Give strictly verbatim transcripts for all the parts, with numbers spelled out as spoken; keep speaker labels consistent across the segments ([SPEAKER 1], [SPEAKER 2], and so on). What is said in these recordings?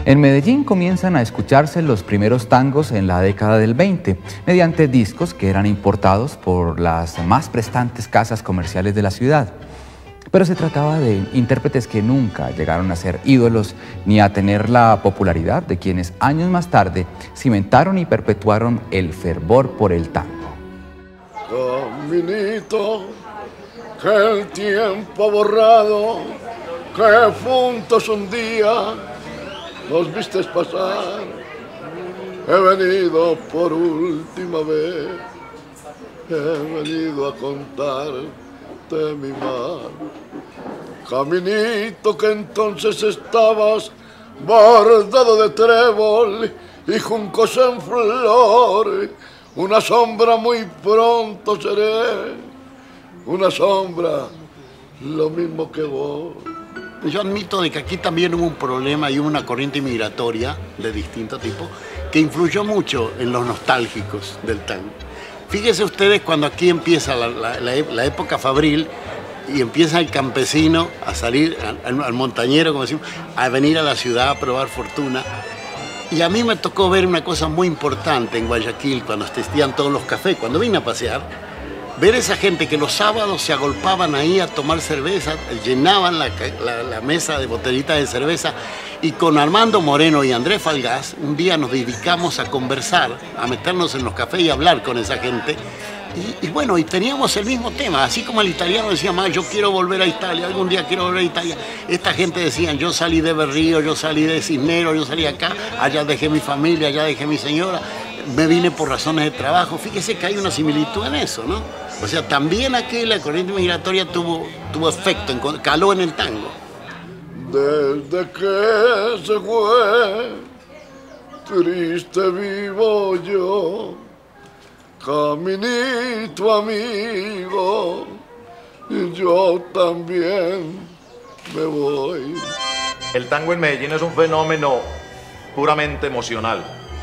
[SPEAKER 1] En Medellín comienzan a escucharse los primeros tangos en la década del veinte, mediante discos que eran importados por las más prestantes casas comerciales de la ciudad. Pero se trataba de intérpretes que nunca llegaron a ser ídolos ni a tener la popularidad de quienes años más tarde cimentaron y perpetuaron el fervor por el tango.
[SPEAKER 2] Caminito, que el tiempo ha borrado, que juntos un día nos vistes pasar. He venido por última vez, he venido a contarte mi mal. Caminito, que entonces estabas bordado de trébol y juncos en flor. Una sombra muy pronto seré, una sombra lo mismo que vos.
[SPEAKER 3] Yo admito de que aquí también hubo un problema y hubo una corriente migratoria de distinto tipo que influyó mucho en los nostálgicos del tango. Fíjense ustedes cuando aquí empieza la, la, la, la época fabril y empieza el campesino a salir, al, al montañero, como decimos, a venir a la ciudad a probar fortuna. Y a mí me tocó ver una cosa muy importante en Guayaquil cuando existían todos los cafés, cuando vine a pasear, ver esa gente que los sábados se agolpaban ahí a tomar cerveza, llenaban la, la, la mesa de botellitas de cerveza y con Armando Moreno y Andrés Falgás un día nos dedicamos a conversar, a meternos en los cafés y hablar con esa gente. Y, y bueno, y teníamos el mismo tema, así como el italiano decía, más yo quiero volver a Italia, algún día quiero volver a Italia. Esta gente decía, yo salí de Berrío, yo salí de Cisneros, yo salí acá, allá dejé mi familia, allá dejé mi señora, me vine por razones de trabajo. Fíjese que hay una similitud en eso, ¿no? O sea, también aquí la corriente migratoria tuvo, tuvo efecto, caló en el tango.
[SPEAKER 2] Desde que se fue, triste vivo yo, caminito amigo, y yo también me voy.
[SPEAKER 4] El tango en Medellín es un fenómeno puramente emocional,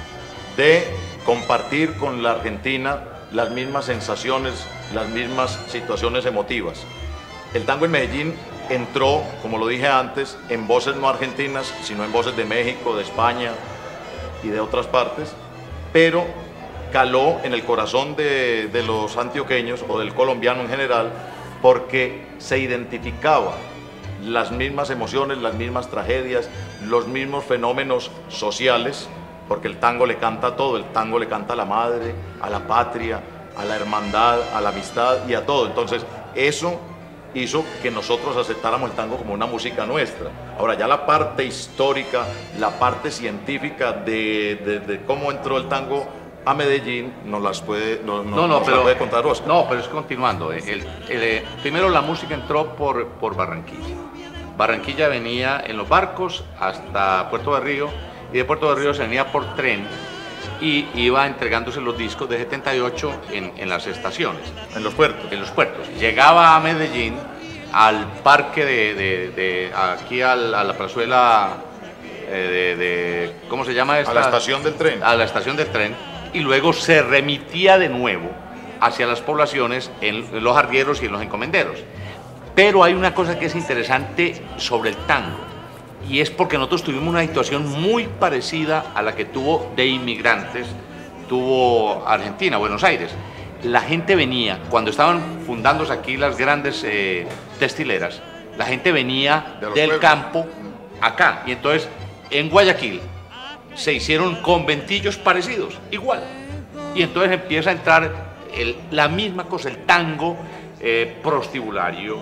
[SPEAKER 4] de compartir con la Argentina las mismas sensaciones, las mismas situaciones emotivas. El tango en Medellín entró, como lo dije antes, en voces no argentinas, sino en voces de México, de España y de otras partes, pero caló en el corazón de, de los antioqueños o del colombiano en general, porque se identificaba las mismas emociones, las mismas tragedias, los mismos fenómenos sociales, porque el tango le canta a todo, el tango le canta a la madre, a la patria, a la hermandad, a la amistad y a todo. Entonces eso hizo que nosotros aceptáramos el tango como una música nuestra. Ahora ya la parte histórica, la parte científica de, de, de cómo entró el tango a Medellín nos las puede, no, no,
[SPEAKER 5] no, no,
[SPEAKER 4] nos
[SPEAKER 5] pero,
[SPEAKER 4] la puede contar Oscar.
[SPEAKER 5] No, pero es continuando. El, el, el, primero la música entró por, por Barranquilla. Barranquilla venía en los barcos hasta Puerto de Río y de Puerto de Río se venía por tren y iba entregándose los discos de setenta y ocho en, en las estaciones.
[SPEAKER 4] En los puertos.
[SPEAKER 5] En los puertos. Llegaba a Medellín, al parque de, de, de aquí al, a la plazuela eh, de, de, ¿cómo se llama esta?
[SPEAKER 4] A la estación del tren.
[SPEAKER 5] A la estación del tren, y luego se remitía de nuevo hacia las poblaciones en los arrieros y en los encomenderos. Pero hay una cosa que es interesante sobre el tango, y es porque nosotros tuvimos una situación muy parecida a la que tuvo de inmigrantes, tuvo Argentina, Buenos Aires. La gente venía, cuando estaban fundándose aquí las grandes eh, textileras, la gente venía de del pueblos. campo acá, y entonces en Guayaquil se hicieron conventillos parecidos, igual, y entonces empieza a entrar el, la misma cosa, el tango eh, prostibulario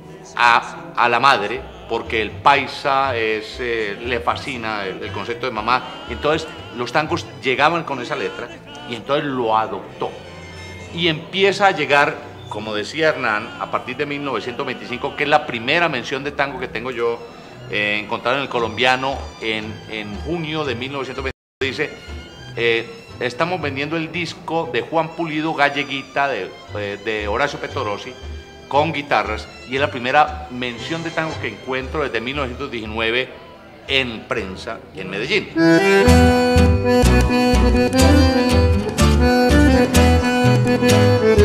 [SPEAKER 5] a, a la madre, porque el paisa es, eh, le fascina el, el concepto de mamá, y entonces los tangos llegaban con esa letra y entonces lo adoptó y empieza a llegar, como decía Hernán, a partir de mil novecientos veinticinco, que es la primera mención de tango que tengo yo eh, encontrado en el colombiano en, en junio de mil novecientos veinticinco, dice eh, estamos vendiendo el disco de Juan Pulido Galleguita de, eh, de Horacio Petorossi con guitarras, y es la primera mención de tango que encuentro desde mil novecientos diecinueve en prensa en Medellín.